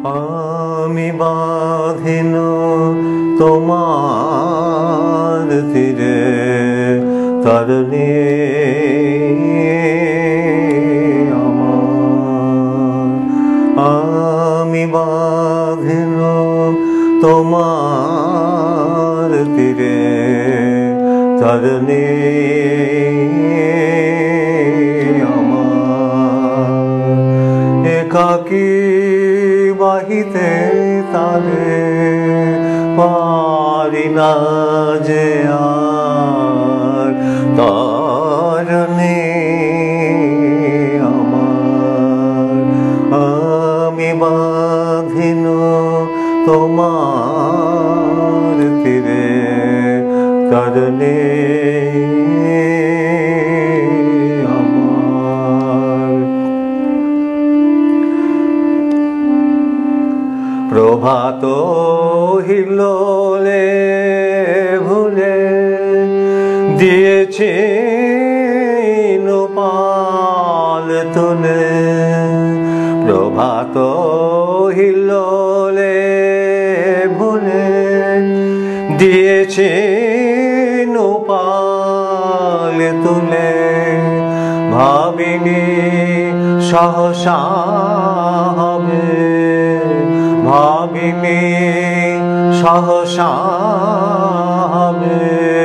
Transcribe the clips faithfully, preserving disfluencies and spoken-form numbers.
আমি বাঁধিন তোমার তীরে তরণী আমার, আমি বাঁধিন তোমার তীরে তরণী আমার, একাকী বাহিতে তারে পারি না যে আর তরণী আমার, আমি বাঁধিন তোমার তীরে তরণী প্রভাত হিলোলে ভুলে দিয়েছি নোপাল তুলে, প্রভাত হিলোলে ভুলে দিয়েছি নোপাল তুলে, ভাবিনি সহসা হবে, ভাবিনি সহসা হবে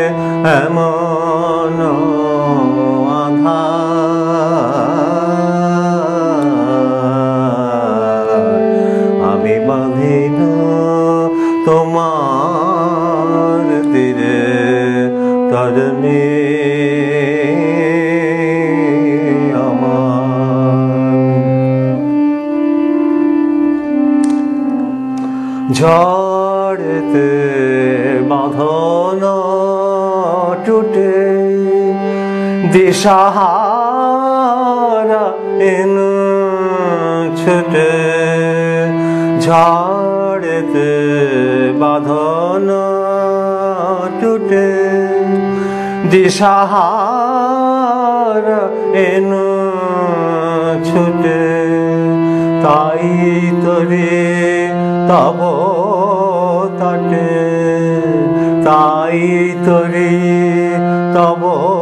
এমন আধার, আমি বাঁধিন তোমার তীরে তরণী ঝড়েতে বাঁধন টুটে দিশাহারা এন ছুটে, ঝড়েতে বাঁধন টুটে দিশাহারা এন ছুটে, তাই তোরে তব তটে, তাই তোরে তব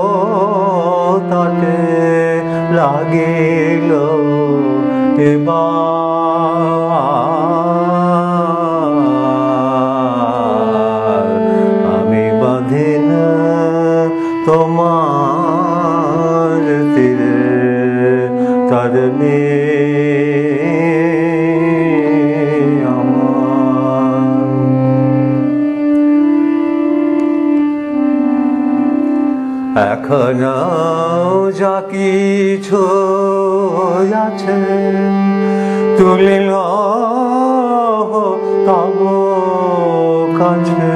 তটে লাগিল এবার, আমি বাঁধিন তোমার তীরে তরণী এখনো যা কিছু আছে তুলিল তব কাছে,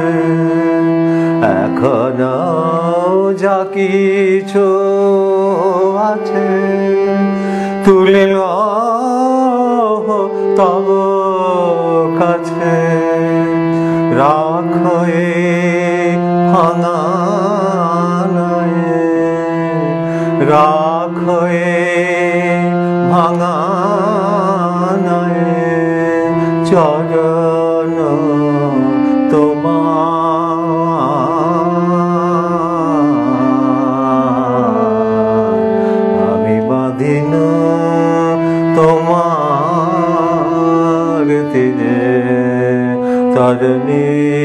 এখনো যা কিছু আছে তুলিল তব কাছে, রাখো এ ভাঙা রাখো এ ভাঙা নয়ে চরণ তোমার, আমি বাঁধিন তোমার তীরে তরণী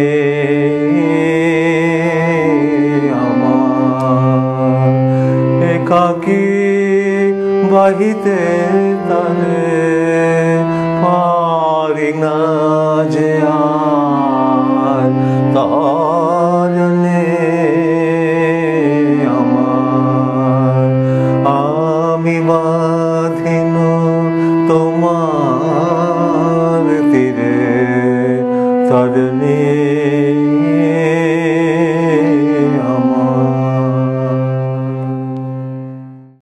একাকী বাহিতে তারে পারি না যে আর